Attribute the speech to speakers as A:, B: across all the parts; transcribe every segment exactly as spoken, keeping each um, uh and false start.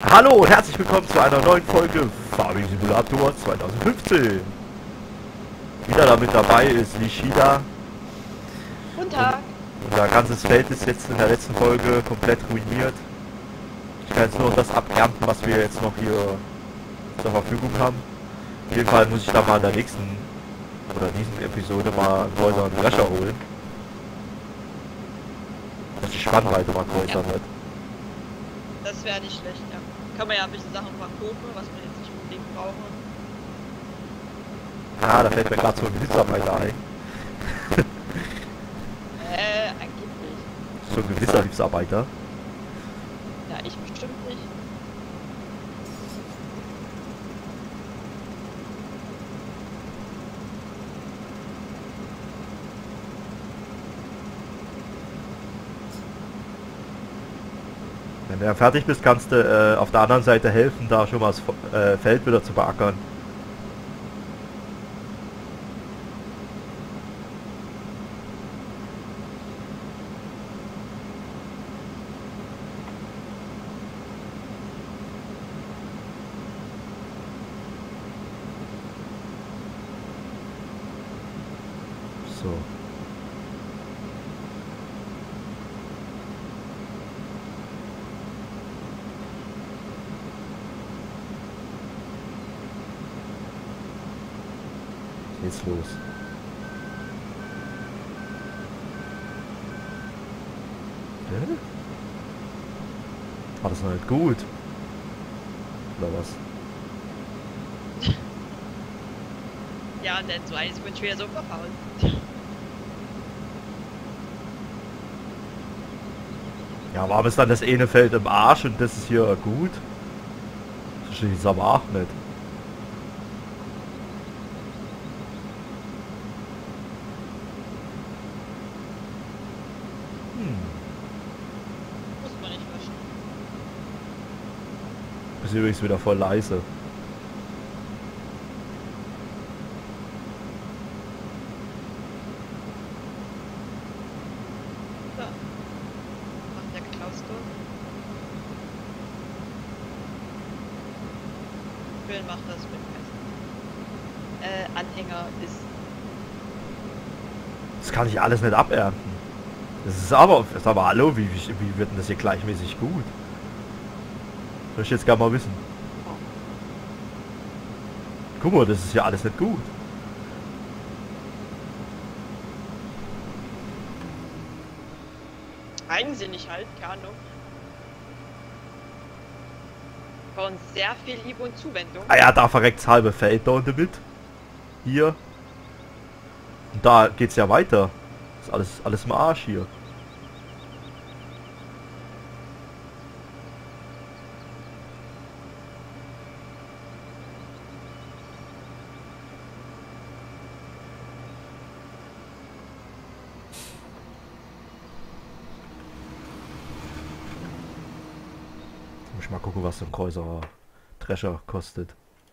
A: Hallo und herzlich willkommen zu einer neuen Folge Farming Simulator zwanzig fünfzehn. Wieder damit dabei ist Nishida.
B: Guten Tag.
A: Und unser ganzes Feld ist jetzt in der letzten Folge komplett ruiniert. Ich kann jetzt nur das abernten, was wir jetzt noch hier zur Verfügung haben. Auf jeden Fall muss ich da mal in der nächsten oder diesen Episode mal einen größeren Drescher holen. Dass die Spannweite mal größer
B: Ja.
A: wird.
B: Das wäre nicht schlecht, ja. Kann man ja ein bisschen Sachen verkaufen, was wir jetzt nicht unbedingt brauchen.
A: Ah, da fällt mir gerade so ein Hilfsarbeiter ein.
B: Äh, angeblich.
A: So ein gewisser Hilfsarbeiter.
B: Ja, ich bestimmt nicht.
A: Wenn du fertig bist, kannst du äh, auf der anderen Seite helfen, da schon mal das äh, Feld wieder zu beackern. So. Jetzt los. Hä? War das noch nicht gut? Oder was?
B: Ja, denn so eins wird schwer so verfault.
A: Ja, warum ist dann das eine Feld im Arsch und das ist hier gut? Das verstehe ich aber auch nicht.
B: Muss man nicht waschen.
A: Ist übrigens wieder voll leise.
B: So. Macht der Klaus durch. Will macht das mit Essen. Äh, Anhänger ist.
A: Das kann ich alles nicht abernten. Das ist aber, das ist aber hallo, wie, wie, wie wird denn das hier gleichmäßig gut? Soll ich jetzt gar mal wissen. Guck mal, das ist ja alles nicht gut.
B: Eigensinnig halt, keine Ahnung. Von sehr viel Liebe und Zuwendung.
A: Ah ja, da verreckt das halbe Feld da unten mit. Hier. Und da geht's ja weiter. Ist alles, alles im Arsch hier. Muss ich mal gucken, was so ein größerer Drescher kostet.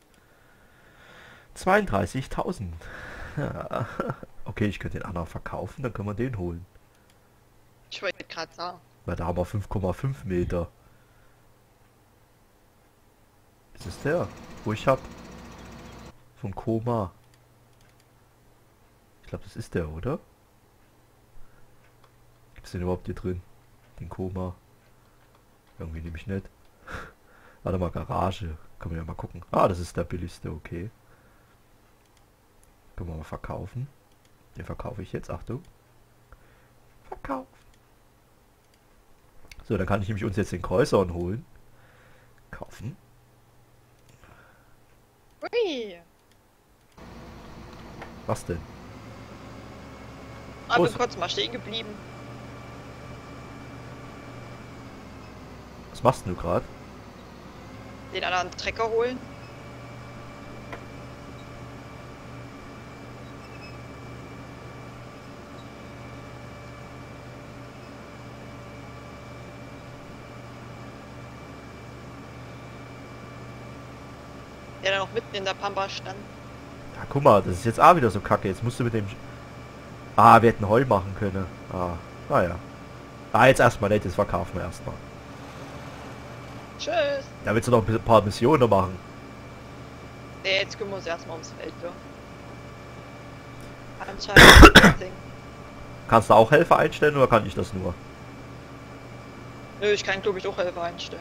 A: zweiunddreißigtausend. Ja. Okay, ich könnte den anderen verkaufen, dann können wir den holen.
B: Ich wollte gerade sagen.
A: Weil da haben wir fünf Komma fünf Meter. Ist es der, wo ich hab? Von Koma. Ich glaube, das ist der, oder? Gibt es den überhaupt hier drin? Den Koma? Irgendwie nehme ich nicht. Warte mal, Garage. Können wir ja mal gucken. Ah, das ist der billigste, okay. Können wir mal verkaufen. Den verkaufe ich jetzt, Achtung. Verkauf. So, dann kann ich nämlich uns jetzt den Kreuzer holen. Kaufen.
B: Ui.
A: Was denn?
B: Aber
A: Oh,
B: bin
A: so-
B: kurz mal stehen geblieben.
A: Was machst du gerade?
B: Den anderen Trecker holen. Der da noch mitten in der Pampa stand.
A: Ja, guck mal, das ist jetzt auch wieder so kacke. Jetzt musst du mit dem... Ah, wir hätten Heu machen können. Ah, naja. Ah, jetzt erstmal nicht, das verkaufen wir erstmal.
B: Tschüss.
A: Da willst du noch ein paar Missionen machen.
B: Nee, jetzt kümmern wir uns erstmal ums Feld, ja. Anscheinend.
A: Kannst du auch Helfer einstellen oder kann ich das nur?
B: Nö, ich kann glaube ich auch Helfer einstellen.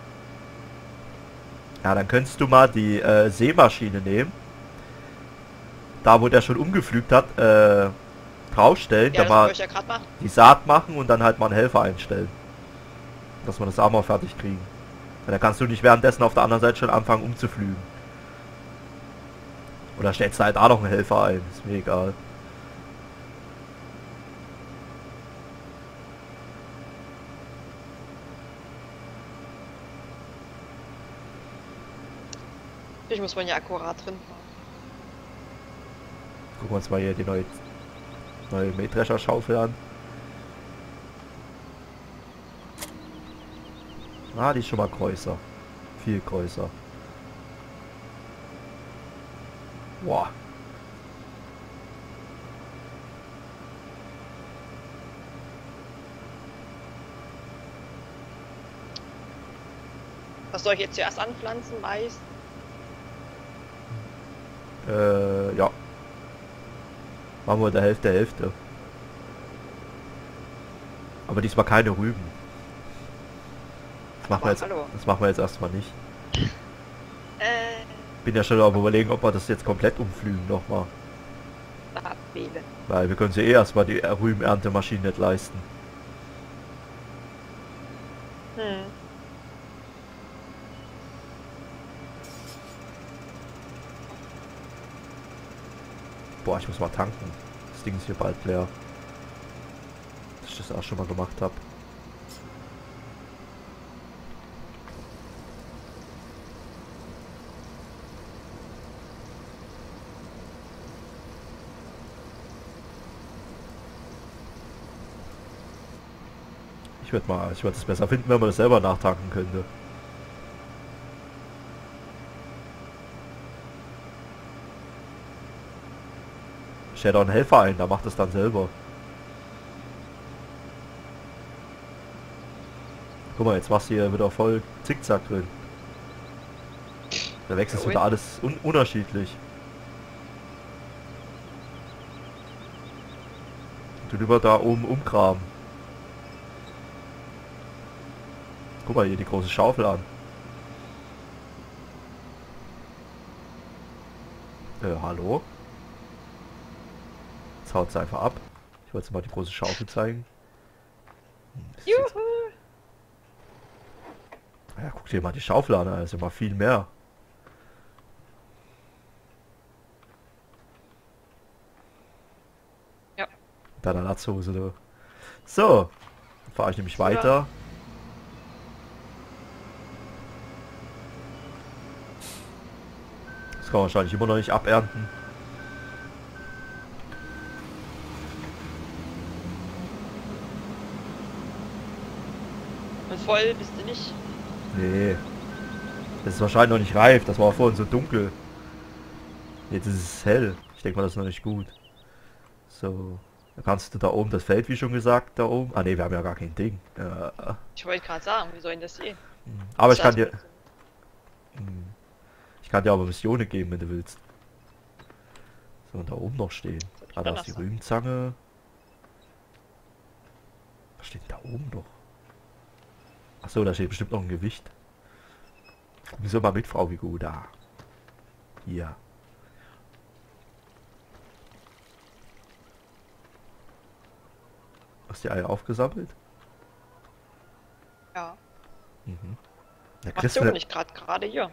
A: Ja, dann könntest du mal die äh, Sämaschine nehmen. Da wo der schon umgepflügt hat, äh, draufstellen,
B: Ja,
A: dann
B: das
A: mal
B: wollte ich ja gerade machen.
A: die Saat machen und dann halt mal einen Helfer einstellen. Dass wir das auch mal fertig kriegen. Ja, dann kannst du nicht währenddessen auf der anderen Seite schon anfangen umzuflügen. Oder stellst du halt da noch einen Helfer ein, ist mir egal.
B: Ich muss man ja akkurat drin machen.
A: Gucken wir uns mal hier die neue, neue Mähdrescher-Schaufel an. Ah, die ist schon mal größer. Viel größer. Boah.
B: Was soll ich jetzt zuerst anpflanzen? Mais?
A: Äh, ja. Machen wir der Hälfte, Hälfte. Aber diesmal keine Rüben. Das machen wir
B: Aber
A: jetzt,
B: hallo.
A: das machen wir jetzt erstmal nicht.
B: Äh,
A: Bin ja schon am überlegen, ob wir das jetzt komplett umflügen nochmal.
B: abwählen.
A: Weil wir können sie eh erstmal die Rübenerntemaschine nicht leisten.
B: Hm.
A: Boah, ich muss mal tanken. Das Ding ist hier bald leer. Dass ich das auch schon mal gemacht habe. Ich würde mal, ich würde es besser finden, wenn man das selber nachtanken könnte. Stell doch einen Helfer ein, der macht es dann selber. Guck mal, jetzt machst du hier wieder voll Zickzack drin. Da wechselst
B: Ja,
A: wieder alles un unterschiedlich. Und du lieber da oben umgraben. Guck mal hier die große Schaufel an. Äh, hallo? Jetzt haut es einfach ab. Ich wollte jetzt mal die große Schaufel zeigen. Hm, das ist jetzt-
B: Juhu!
A: Ja, guck dir mal die Schaufel an, da ist immer viel mehr.
B: Ja.
A: Deiner Latzhose, du. So, dann fahre ich nämlich weiter. Das kann man wahrscheinlich immer noch nicht abernten.
B: Und voll bist du nicht.
A: Nee. Das ist wahrscheinlich noch nicht reif. Das war vorhin so dunkel. Jetzt ist es hell. Ich denke mal, das ist noch nicht gut. So. Da kannst du da oben das Feld, wie schon gesagt, da oben. Ah ne, wir haben ja gar kein Ding. Äh,
B: Ich wollte gerade sagen, wie soll denn das gehen?
A: aber ich
B: Das
A: kann
B: heißt,
A: dir... Hm. Ich kann dir aber Missionen geben, wenn du willst. So, und da oben noch stehen. Ah, da ist die Rübenzange. Was steht denn da oben noch? Achso, da steht bestimmt noch ein Gewicht. Wieso mal mit, Frau Vigo, da. Hier. Hast du die Eier aufgesammelt?
B: Ja.
A: Mhm. Da
B: Machst
A: kriegst
B: du
A: du
B: nicht gerade gerade hier.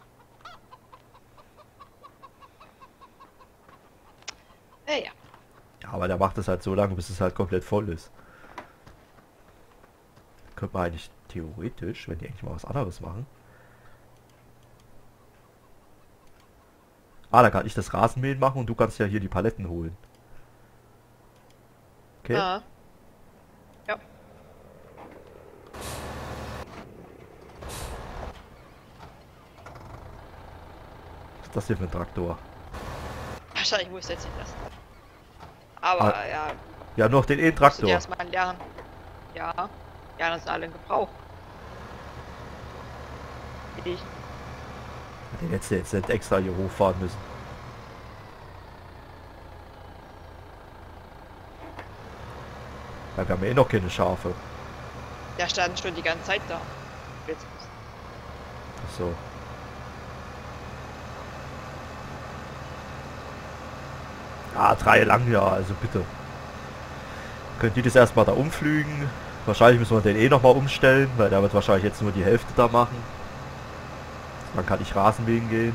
B: Ja, ja.
A: ja, aber der macht das halt so lange, bis es halt komplett voll ist. Könnte man eigentlich theoretisch, wenn die eigentlich mal was anderes machen. Ah, da kann ich das Rasenmähen machen und du kannst ja hier die Paletten holen. Okay?
B: Ah. Ja.
A: Was ist das hier für ein Traktor?
B: Wahrscheinlich muss ich jetzt nicht lassen. Aber
A: Ah,
B: ja,
A: ja, noch den
B: musst du
A: E-Traktor.
B: dir erstmal lernen. Ja. Ja, das sind alle in Gebrauch. Ich.
A: Den hättest du jetzt nicht extra hier hochfahren müssen. Weil wir haben ja eh noch keine Schafe.
B: Der stand schon die ganze Zeit da. Jetzt.
A: Ach so. Ah, drei lang, ja, also bitte. Könnt ihr das erstmal da umflügen? Wahrscheinlich müssen wir den eh nochmal umstellen, weil der wird wahrscheinlich jetzt nur die Hälfte da machen. Dann kann ich Rasenmähen gehen.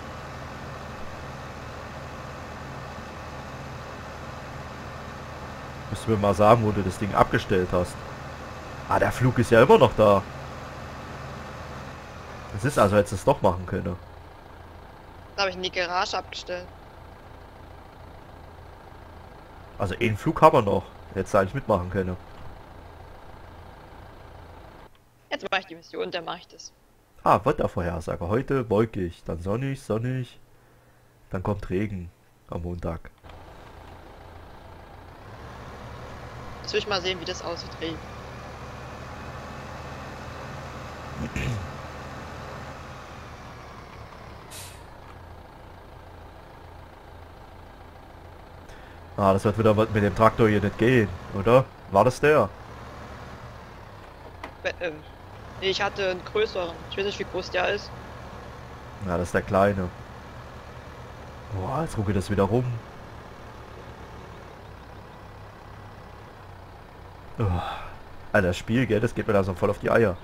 A: Müsst du mir mal sagen, wo du das Ding abgestellt hast. Ah, der Flug ist ja immer noch da. Das ist also, hättest du es doch machen können.
B: Da habe ich in die Garage abgestellt.
A: Also einen Flug haben wir noch. Hättest du eigentlich mitmachen können.
B: Jetzt mache ich die Mission, dann mache ich das.
A: Ah, Wettervorhersage. Heute wolkig, dann sonnig, sonnig. Dann kommt Regen am Montag.
B: Jetzt will ich mal sehen, wie das aussieht. Regen.
A: Ah, das wird wieder mit dem Traktor hier nicht gehen, oder? War das der?
B: Be- ähm, nee, ich hatte einen größeren. Ich weiß nicht, wie groß der ist.
A: Ja, das ist der kleine. Boah, jetzt gucke ich das wieder rum. Oh. Alter, das Spiel, gell, das geht mir da so voll auf die Eier.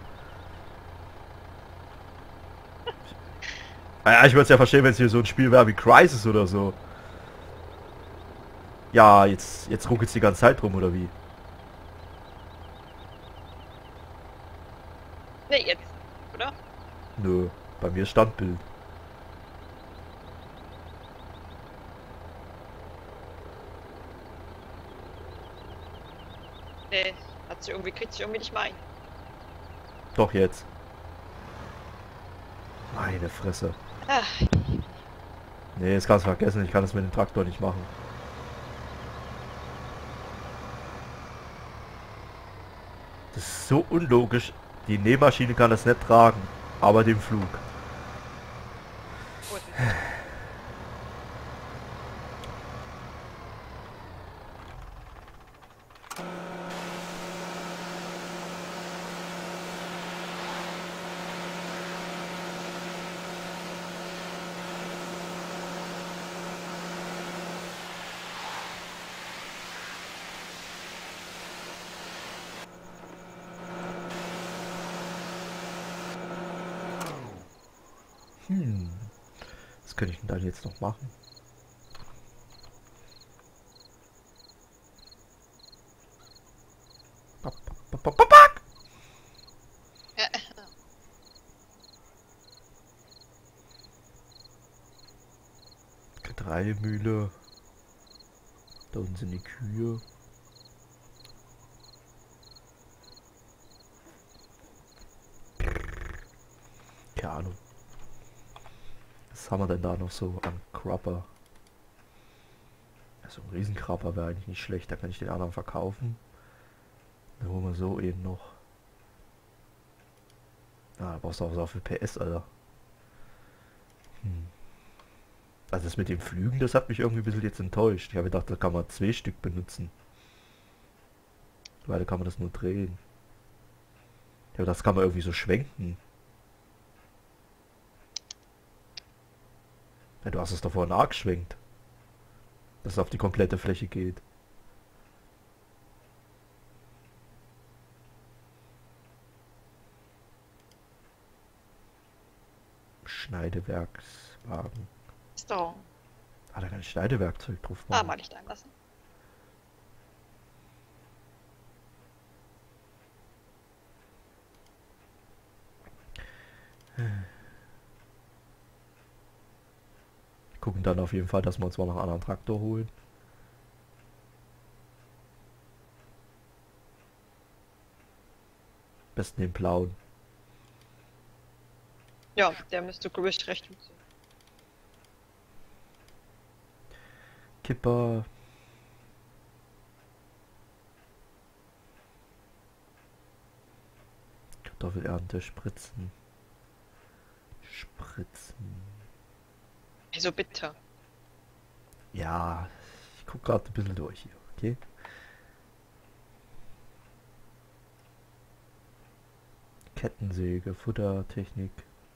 A: Ja, ich würde es ja verstehen, wenn es hier so ein Spiel wäre wie Crisis oder so. Ja, jetzt, jetzt ruckelt es die ganze Zeit rum, oder wie?
B: Nee, jetzt. Oder?
A: Nö, bei mir Standbild.
B: Nee, hat sich irgendwie, kriegt sich irgendwie nicht mal ein.
A: Doch jetzt. Meine Fresse.
B: Ach,
A: Nee, das kannst du vergessen, ich kann das mit dem Traktor nicht machen. Das ist so unlogisch. Die Nähmaschine kann das nicht tragen, aber den Flug.
B: gut.
A: Hm. Was könnte ich denn dann jetzt noch machen? Bap, bap, bap, bap, bap.
B: Ja,
A: Getreidemühle. Da unten sind die Kühe. Keine Ahnung. Was haben wir denn da noch so an Crapper? Also ein Riesenkrabber wäre eigentlich nicht schlecht. Da kann ich den anderen verkaufen. Dann holen wir so eben noch. Ah, da brauchst du auch so viel P S, Alter. Hm. Also das mit dem Flügen, das hat mich irgendwie ein bisschen jetzt enttäuscht. Ich habe gedacht, da kann man zwei Stück benutzen. Weil da kann man das nur drehen. Ja, das kann man irgendwie so schwenken. Ja, du hast es doch vorhin arg geschwenkt. Dass es auf die komplette Fläche geht. Schneidewerkswagen.
B: so.
A: Ah, da kann ich Schneidewerkzeug drauf
B: Ah,
A: machen.
B: mal Licht einlassen.
A: Wir gucken dann auf jeden Fall, dass wir uns mal noch einen anderen Traktor holen. Am besten den blauen.
B: Ja, der müsste, glaube ich, recht gut sein.
A: Kipper. Kartoffelernte, Spritzen. Spritzen.
B: Also bitte.
A: Ja, ich guck gerade ein bisschen durch hier, okay? Kettensäge, Futtertechnik.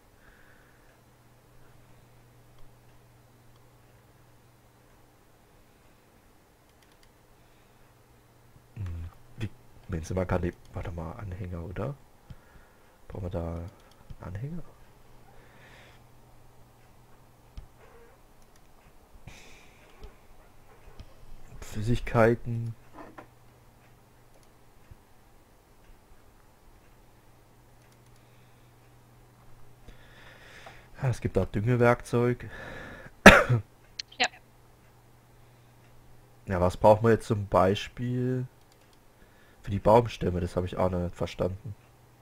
A: Hm, wie, wenn sie mal kann, die, warte mal, Anhänger, oder? Brauchen wir da Anhänger? Flüssigkeiten. Ja, es gibt auch Düngewerkzeug.
B: Ja.
A: Ja, was brauchen wir jetzt zum Beispiel für die Baumstämme? Das habe ich auch noch nicht verstanden.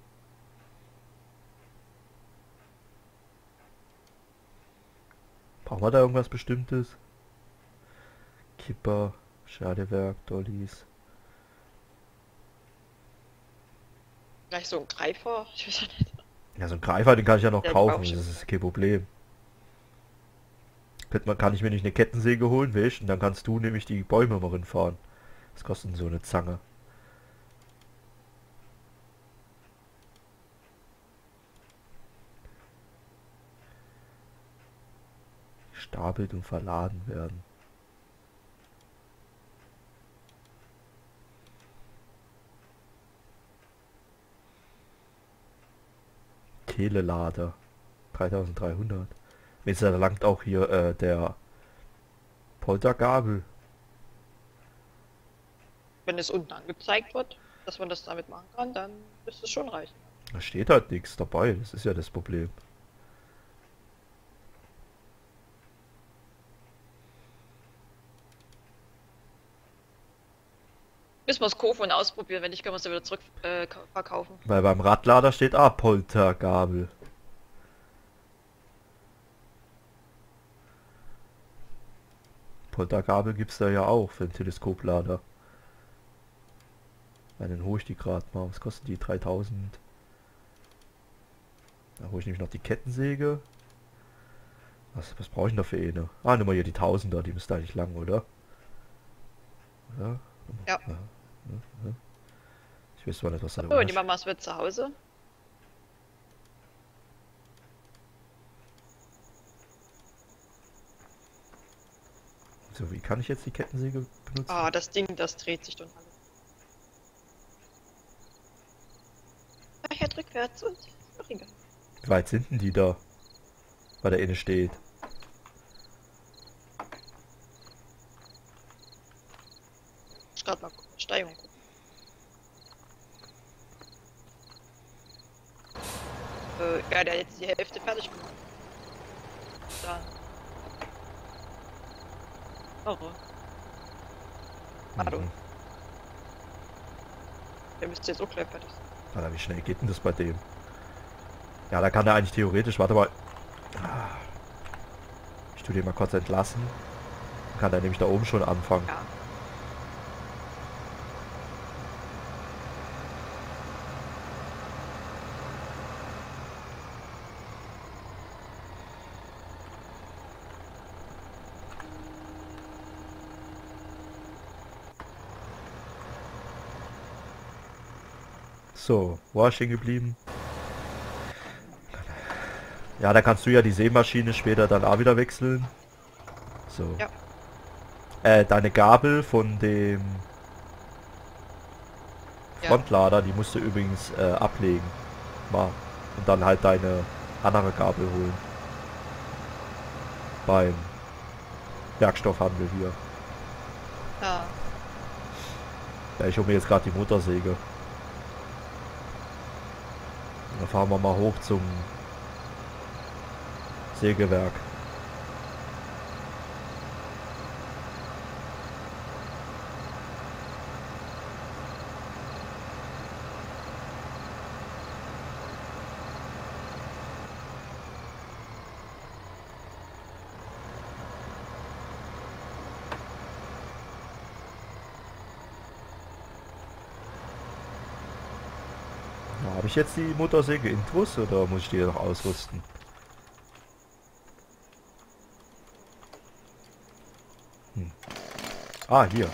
A: Brauchen wir da irgendwas Bestimmtes? Kipper, Schadewerk, Dollys.
B: Gleich so ein Greifer. Ich weiß ja nicht.
A: Ja, so einen Greifer, den kann ich ja noch
B: Ja, die
A: kaufen,
B: Baumstämme.
A: das ist kein Problem. Könnte man, kann ich mir nicht eine Kettensäge holen, weißt? Und dann kannst du nämlich die Bäume mal fahren. Was kostet denn so eine Zange? Stapelt und verladen werden. Telelader. dreitausenddreihundert. Jetzt langt auch hier äh, der Poltergabel.
B: Wenn es unten angezeigt wird, dass man das damit machen kann, dann müsste es schon reichen.
A: Da steht halt nichts dabei, das ist ja das Problem.
B: Müssen wir es kaufen und ausprobieren, wenn nicht, können wir es ja wieder zurück äh, ka- verkaufen.
A: Weil beim Radlader steht ah, Poltergabel. Poltergabel gibt es da ja auch für den Teleskoplader. Ja, dann hole ich die gerade mal. Was kostet die? dreitausend. Da hole ich nämlich noch die Kettensäge. Was, was brauche ich denn da für eine? Ah, nimm mal hier die Tausender, die müsste eigentlich lang, oder? Ja.
B: Ja.
A: Ja, ja. Ich weiß zwar nicht, was da der
B: Oh, die
A: Unterschied-
B: Mama ist wieder zu Hause.
A: So, wie kann ich jetzt die Kettensäge benutzen?
B: Ah, das Ding, das dreht sich dann alles. Ja, ich hätte rückwärts und ach, egal.
A: Wie weit sind denn die da? Weil der inne steht.
B: Ich gerade mal gucken, Steigung gucken. Äh, ja, der hat jetzt die Hälfte fertig gemacht. Dann. Oh. Hallo.
A: Mhm.
B: Der müsste jetzt auch gleich fertig sein.
A: Alter, wie schnell geht denn das bei dem? Ja, da kann er eigentlich theoretisch, warte mal. Ah. Ich tue den mal kurz entlassen. Dann kann er nämlich da oben schon anfangen.
B: Ja.
A: So, wo war ich stehen geblieben? Ja, da kannst du ja die Sämaschine später dann auch wieder wechseln. So.
B: Ja.
A: Äh, deine Gabel von dem
B: Ja.
A: Frontlader, die musst du übrigens äh, ablegen. Mal. Und dann halt deine andere Gabel holen. Beim Werkstoffhandel hier.
B: Ja.
A: Ja, ich hole mir jetzt gerade die Motorsäge. Dann fahren wir mal hoch zum Sägewerk. Ja, habe ich jetzt die Motorsäge Intrus oder muss ich die noch ausrüsten? Hm. Ah, hier.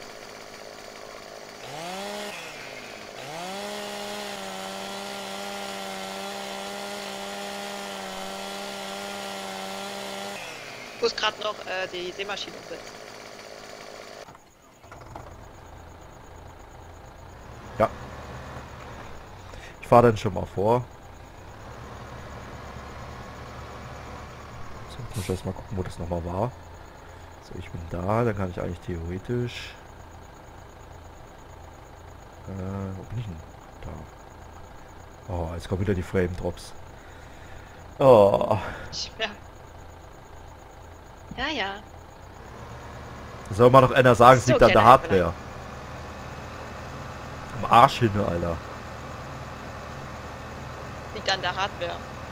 B: Ich muss gerade noch äh, die Seemaschine umsetzen.
A: Ja. Ich fahre dann schon mal vor. So, jetzt muss ich erst mal gucken, wo das nochmal war. So, ich bin da, dann kann ich eigentlich theoretisch... Äh, wo bin ich denn? Da. Oh, jetzt kommen wieder die Frame Drops. Oh.
B: Ja. Ja, ja.
A: Soll mal noch einer sagen, es
B: So,
A: liegt an der
B: kleiner
A: Hardware. Am Arsch hin, Alter.
B: Liegt an der Hardware.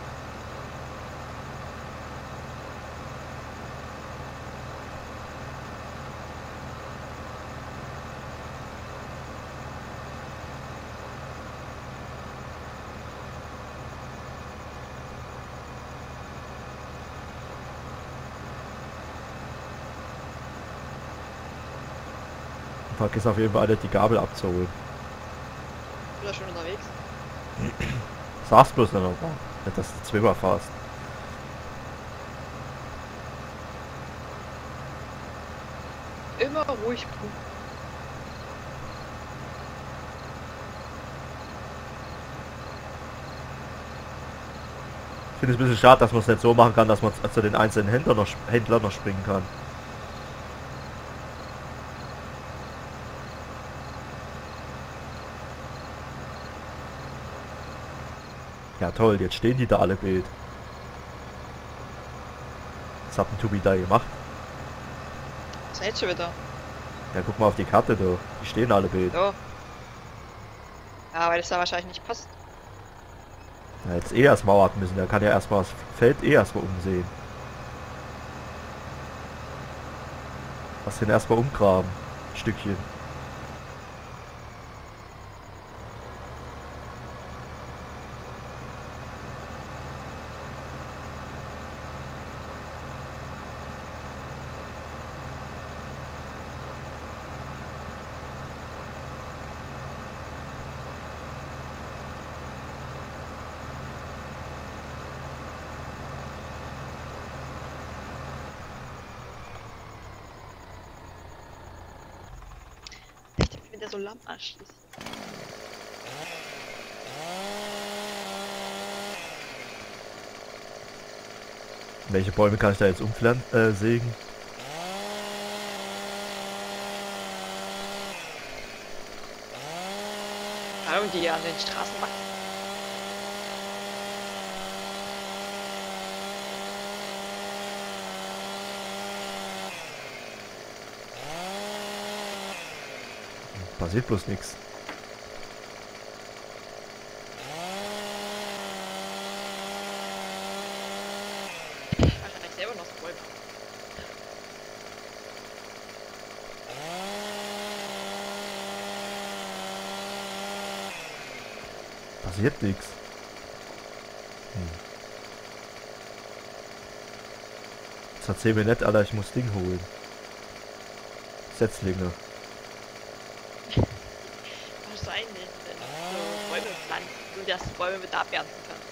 A: Vergiss auf jeden Fall nicht, die Gabel abzuholen.
B: Oder schon unterwegs?
A: Sag's bloß nicht nochmal. Nicht, dass du zweimal fährst.
B: Immer ruhig bleiben.
A: Ich finde es ein bisschen schade, dass man es nicht so machen kann, dass man zu den einzelnen Händler noch, Händlern noch springen kann. Ja toll, jetzt stehen die da alle Bild. Was hat ein Tobi da gemacht?
B: Was hältst du wieder?
A: Ja, guck mal auf die Karte da. Die stehen alle Bild.
B: So. Ja, weil das da wahrscheinlich nicht passt.
A: Ja, jetzt eh erstmal warten müssen. Der kann ja erstmal das Feld eh erstmal umsehen. Was denn erstmal umgraben? Ein Stückchen.
B: Echt, wenn der so lahmarsch ist.
A: Welche Bäume kann ich da jetzt umflern, äh, sägen?
B: Ahnung, die an den Straßen wachsen.
A: Passiert bloß nichts.
B: Wahrscheinlich selber noch so Bäume.
A: Passiert nichts. Hm. Jetzt erzähl mir nicht, Alter, ich muss Ding holen. Setzlinge.
B: Wahrscheinlich, wenn so Bäume pflanzen, nur dass du Bäume mit abernten kannst.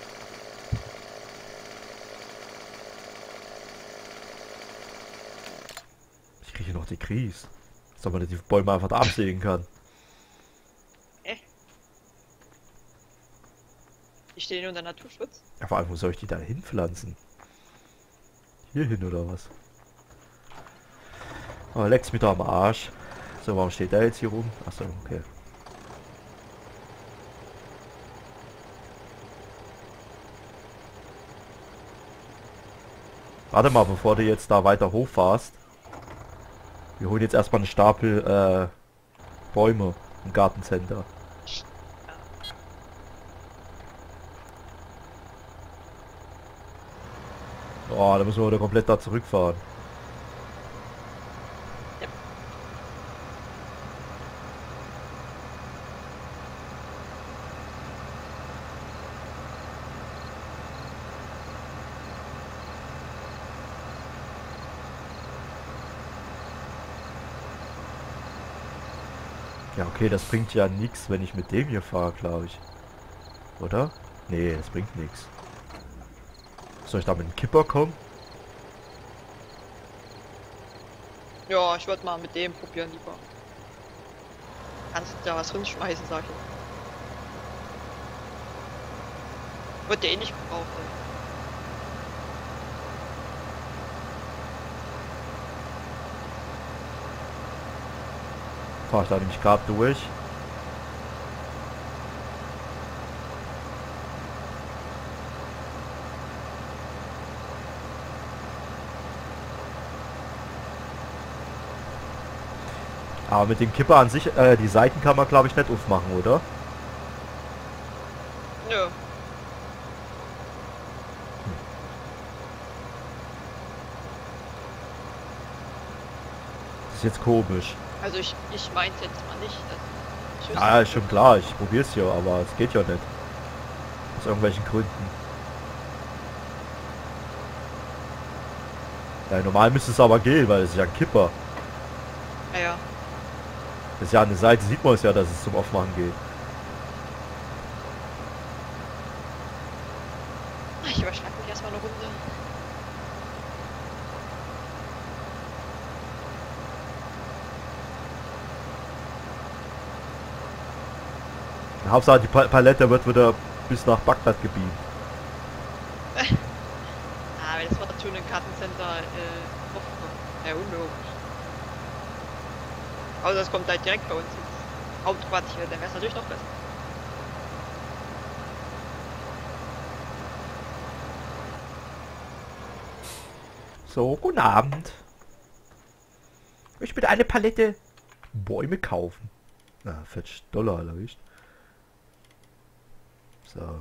A: Ich kriege hier noch die Krise. Dass man nicht die Bäume einfach da absägen kann.
B: Äh. Die stehen unter Naturschutz.
A: Ja, vor allem, wo soll ich die da hinpflanzen? Hier hin oder was? Oh, leckt's mir da am Arsch. So, warum steht der jetzt hier rum? Achso, okay. Warte mal, bevor du jetzt da weiter hochfährst. Wir holen jetzt erstmal einen Stapel äh, Bäume im Gartencenter. Oh, da müssen wir wieder komplett da zurückfahren.
B: Ja.
A: Ja, okay, das bringt ja nichts, wenn ich mit dem hier fahre, glaube ich. Oder? Nee, das bringt nichts. Soll ich da mit dem Kipper kommen?
B: Ja, ich würde mal mit dem probieren lieber. Kannst du da was hinschmeißen, sag ich. Wird der eh nicht gebraucht.
A: Fahre ich da nämlich gerade durch. Aber mit dem Kipper an sich, äh, die Seiten kann man glaube ich nicht aufmachen, oder?
B: Nö.
A: Das ist jetzt komisch.
B: Also ich, ich meinte jetzt mal nicht. Dass ich
A: Ja, ist schon klar, ich probier's ja, aber es geht ja nicht. Aus irgendwelchen Gründen. Ja, normal müsste es aber gehen, weil es ist ja ein Kipper.
B: Ja, ja.
A: Das ist ja an der Seite, sieht man es ja, dass es zum Aufmachen geht.
B: Ich überschlag mich erstmal eine Runde.
A: Hauptsache die Pa- Palette wird wieder bis nach Bagdad gebeamt.
B: Ah, wenn das war schon ein Kartencenter äh, aufgekommen. Ja, unlogisch. Außer das kommt halt direkt bei uns ins Hauptquartier, dann wäre es natürlich noch besser.
A: So, guten Abend. Ich bitte eine Palette Bäume kaufen. Na, vierzig Dollar erwischt. So.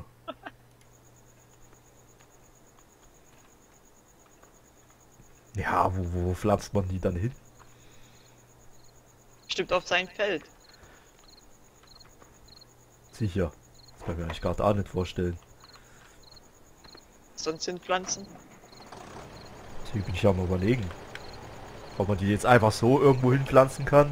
A: Ja, wo, wo pflanzt man die dann hin?
B: Stimmt auf sein Feld.
A: Sicher. Das kann ich mir eigentlich gerade auch nicht vorstellen.
B: Sonst sind Pflanzen.
A: Deswegen bin ich ja mal überlegen. Ob man die jetzt einfach so irgendwo hinpflanzen kann.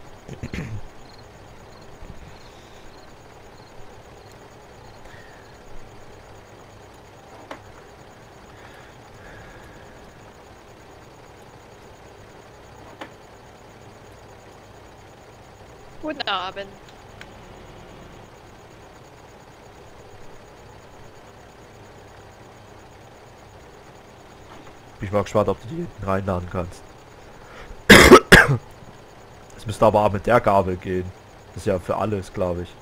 B: Guten Abend.
A: Bin ich mal gespannt, ob du die hinten reinladen kannst. Es müsste aber auch mit der Gabel gehen. Das ist ja für alles, glaube ich.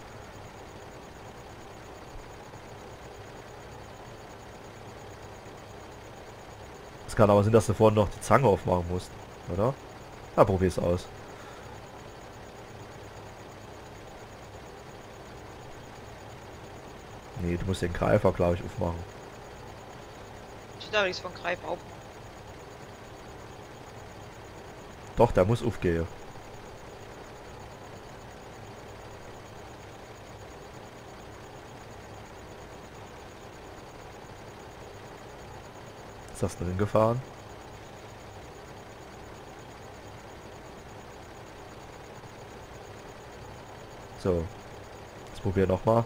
A: Es kann aber sein, dass du vorhin noch die Zange aufmachen musst, oder? Na, probier's aus. Nee, du musst den Greifer, glaube ich, aufmachen.
B: Ich darf nichts von Greif auf.
A: Doch, der muss aufgehen. Ist das drin gefahren? So. Jetzt probier noch mal.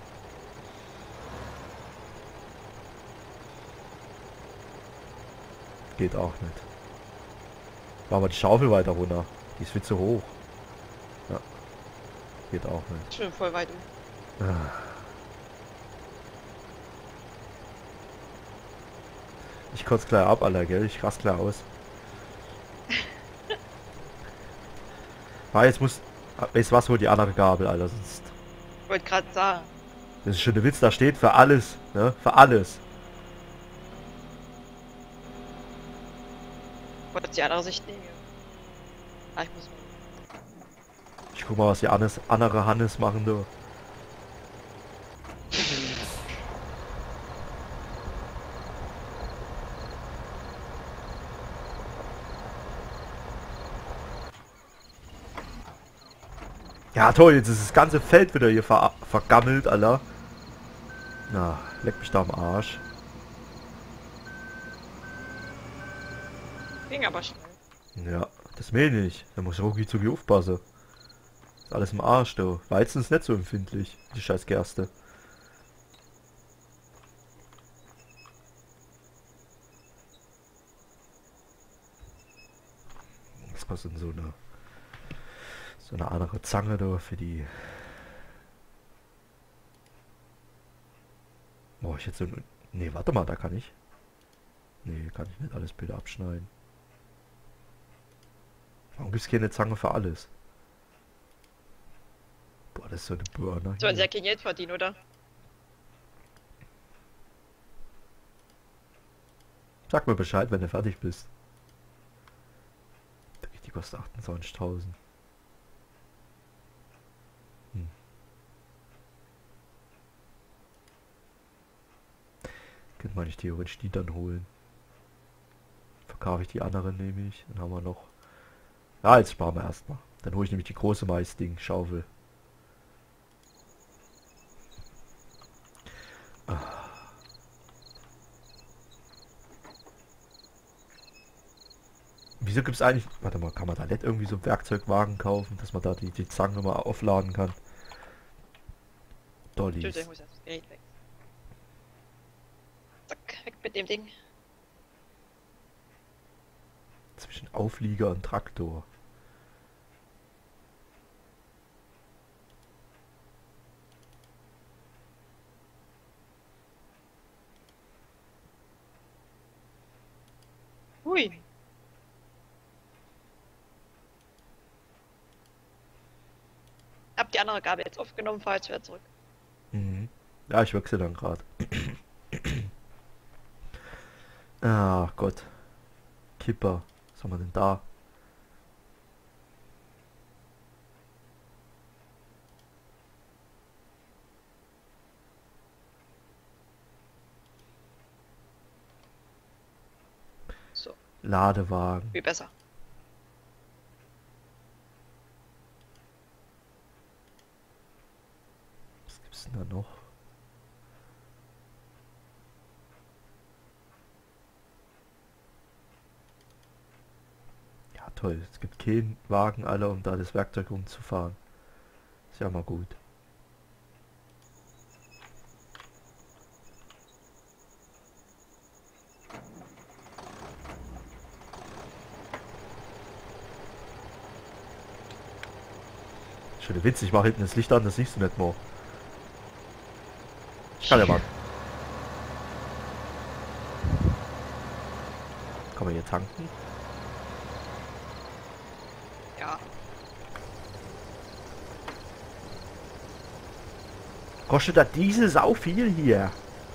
A: Geht auch nicht. Machen wir die Schaufel weiter runter. Die ist viel zu hoch. Ja. Geht auch nicht.
B: Schön voll weit um.
A: Ah. Ich kotze gleich ab, Alter, gell? Ich raste gleich aus. Ah, jetzt muss... Weißt du was, wohl die andere Gabel, Alter, sonst...
B: Ich wollte gerade sagen.
A: Das ist schon der Witz, da steht für alles, ne? Für alles.
B: Ich wollte die andere Sicht nehmen. Ah, ich muss.
A: Ich guck mal, was die Hannes, andere Hannes machen, du. Ja toll, jetzt ist das ganze Feld wieder hier ver vergammelt, Alter. Na, leck mich da am Arsch.
B: Ging aber schnell.
A: Ja, das meine ich. Da muss Rucki zu aufpassen. Ist alles im Arsch, du. Weizen ist nicht so empfindlich, die scheiß Gerste. Das kostet so eine so eine andere Zange da für die. Boah, ich jetzt so. Nee, warte mal, da kann ich. Nee, kann ich nicht alles Bilder abschneiden. Warum gibt es keine Zange für alles? Boah, das ist so eine Burner.
B: Sollen sie ja
A: Hier.
B: kein Geld verdienen, oder?
A: Sag mir Bescheid, wenn du fertig bist. Die kostet achtundzwanzigtausend. Hm. Könnte man nicht theoretisch die dann holen. Verkaufe ich die anderen nämlich. Dann haben wir noch. Ja, jetzt sparen wir erstmal. Dann hole ich nämlich die große Maisding, Schaufel. Ah. Wieso gibt es eigentlich... Warte mal, kann man da nicht irgendwie so einen Werkzeugwagen kaufen, dass man da die, die Zange mal aufladen kann? Dollies.
B: Tschüss, ich muss das Gerät weg. Zack, weg mit dem Ding.
A: Zwischen Auflieger und Traktor.
B: Hui. Hab die andere Gabel jetzt aufgenommen, fahr jetzt wieder zurück.
A: Mhm. Ja, ich wechsle dann gerade. Ah Gott. Kipper. Was haben wir denn da?
B: So,
A: Ladewagen.
B: viel besser.
A: Was gibt's denn da noch? Ja toll, es gibt keinen Wagen alle, um da das Werkzeug umzufahren. Ist ja mal gut. Schöne Witz, ich mache hinten das Licht an, das siehst du nicht mehr. Ich kann ja mal. Kann man hier tanken?
B: Ja,
A: Kostet das Diesel sau viel hier?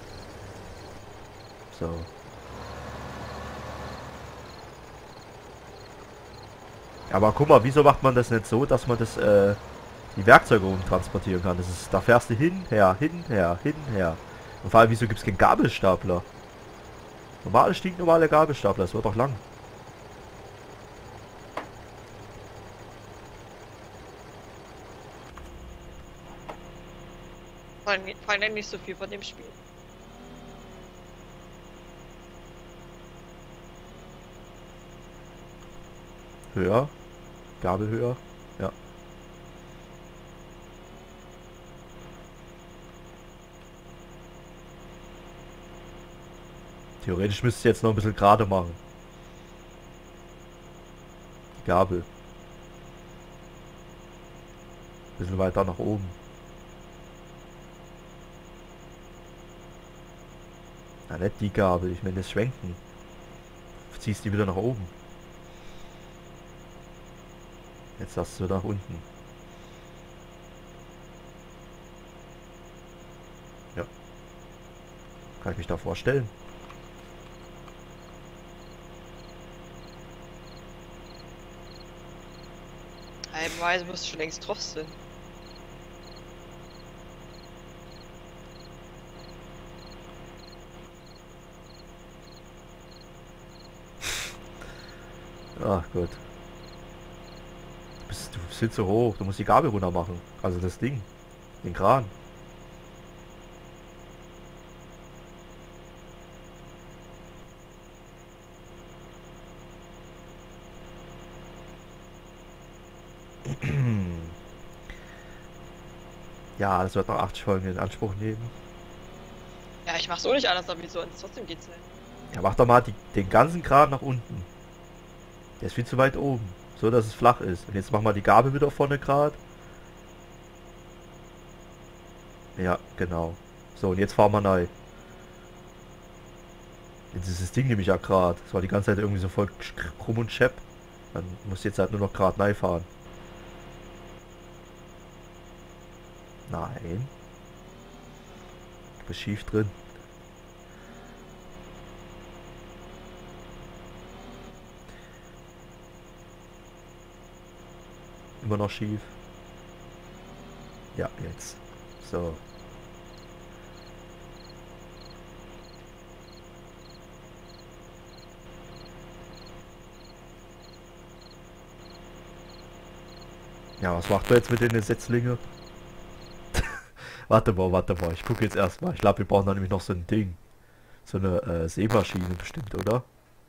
A: So. Aber guck mal, wieso macht man das nicht so, dass man das, äh, die Werkzeuge umtransportieren kann? Das ist, da fährst du hin, her, hin, her, hin, her. Und vor allem, wieso gibt es keinen Gabelstapler? Normale, stinknormale Gabelstapler, das wird doch lang.
B: vor allem, vor allem nicht so viel von dem Spiel.
A: Höher. Gabel höher. Ja. Theoretisch müsste ich jetzt noch ein bisschen gerade machen. Die Gabel. Ein bisschen weiter nach oben. Ja, nicht die Gabel, ich meine das Schwenken. Ziehst die wieder nach oben. Jetzt hast du nach unten. Ja. Kann ich mich da vorstellen?
B: Halbweise musst du schon längst drauf sein.
A: Ach Gott. Du bist, du sitzt so hoch, du musst die Gabel runter machen. Also das Ding. Den Kran. Ja, das wird noch achtzig Folgen in Anspruch nehmen.
B: Ja, ich mach's auch nicht anders, aber wie sonst. Trotzdem geht's nicht.
A: Ja, mach doch mal die, den ganzen Grat nach unten. Der ist viel zu weit oben. So, dass es flach ist. Und jetzt mach mal die Gabel wieder vorne gerade. Ja, genau. So, und jetzt fahren wir neu. Jetzt ist das Ding nämlich ja gerade. Das war die ganze Zeit irgendwie so voll krumm und schepp. Dann muss jetzt halt nur noch gerade neu fahren. Nein. Du bist schief drin. Immer noch schief. Ja, jetzt. So. Ja, was macht er jetzt mit den Setzlinge? Warte mal, warte mal. Ich gucke jetzt erstmal. Ich glaube, wir brauchen da nämlich noch so ein Ding. So eine äh, Sämaschine bestimmt, oder?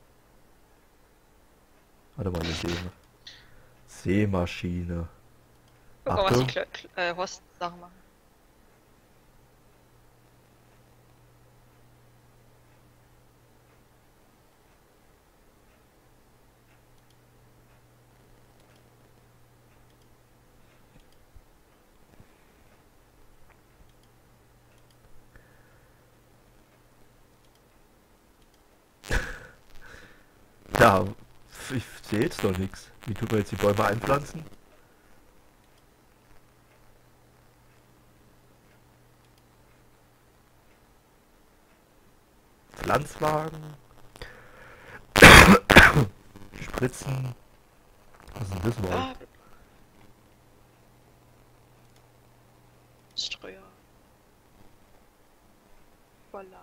A: Warte mal, eine Säme. Sämaschine.
B: Guck mal, was
A: Achtung.
B: die Kle Kle äh, Horst-Sachen machen.
A: Ja, ich sehe jetzt doch nichts. Wie tut man jetzt die Bäume einpflanzen? Pflanzwagen. Spritzen. Was ist denn das wohl?
B: Ah, Streuer. Voila.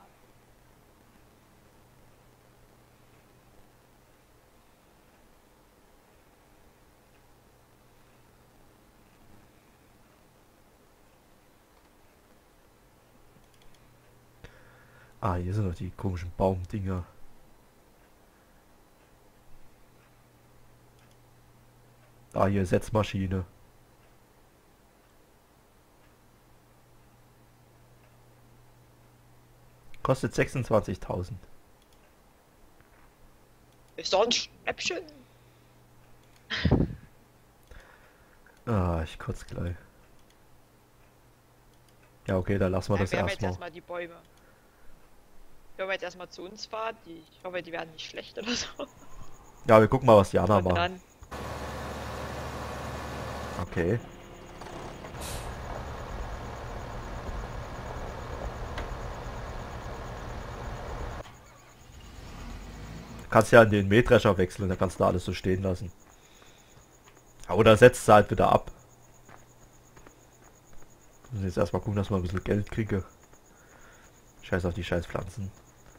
A: Ah, hier sind noch die komischen Baumdinger. Ah, hier Setzmaschine. Kostet sechsundzwanzigtausend.
B: Ist doch ein Schnäppchen.
A: Ah, ich kotze gleich. Ja, okay, dann lassen wir
B: Ja,
A: das
B: wir haben jetzt
A: erstmal.
B: erstmal die Bäume. Wenn wir jetzt erstmal zu uns fahren, die, ich hoffe, die werden nicht schlecht oder so.
A: Ja, wir gucken mal, was die anderen
B: Und
A: machen.
B: dann,
A: Okay. Du kannst ja an den Mähdrescher wechseln, dann kannst du alles so stehen lassen. Oder setzt es halt wieder ab. Ich muss jetzt erstmal gucken, dass wir ein bisschen Geld kriege. Scheiß auf die scheiß Pflanzen.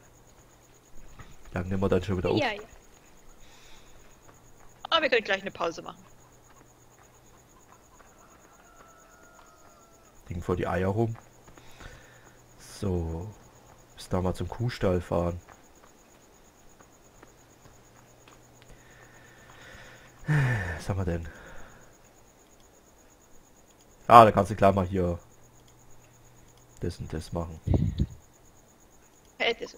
A: Dann nehmen wir dann schon wieder auf.
B: ja, ja. Aber wir können gleich eine Pause machen.
A: Ding vor die Eier rum. So. Bis da mal zum Kuhstall fahren. Was haben wir denn? Ah, da kannst du gleich mal hier das und das machen.
B: Hey, das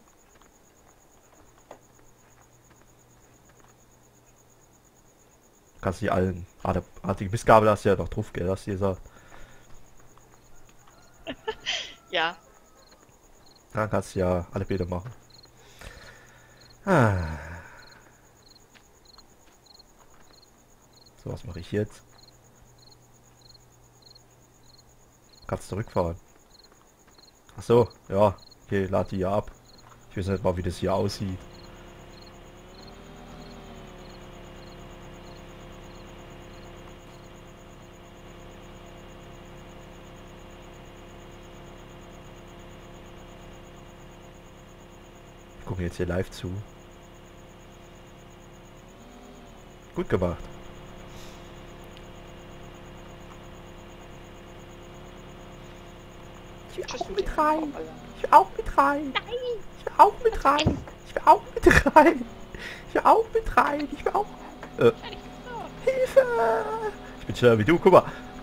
A: Kannst du die allen. Ah, der, ah, die Mistgabel hast du ja noch drauf, gell? Hast du gesagt.
B: ja.
A: Dann kannst du ja alle Bilder machen. Ah. So, was mache ich jetzt? Kannst zurückfahren. Ach so, ja. Okay, lad die hier ab. Ich weiß nicht mal, wie das hier aussieht. Ich gucke jetzt hier live zu. Gut gemacht. Ich will auch mit rein. Ich will auch mit rein. Nein. Ich will auch mit rein. Ich will auch mit rein. Ich will auch mit rein. Ich will auch... Äh. Hilfe! Ich bin schneller wie du. Guck mal.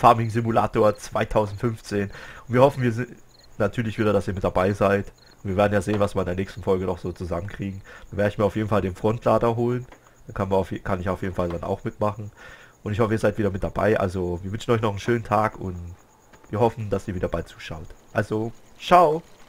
A: Farming Simulator zweitausendfünfzehn. Und wir hoffen, wir sind natürlich wieder, dass ihr mit dabei seid. Und wir werden ja sehen, was wir in der nächsten Folge noch so zusammenkriegen. Dann werde ich mir auf jeden Fall den Frontlader holen. Dann kann, man auf, kann ich auf jeden Fall dann auch mitmachen. Und ich hoffe, ihr seid wieder mit dabei. Also, wir wünschen euch noch einen schönen Tag und wir hoffen, dass ihr wieder bald zuschaut. Also, ciao!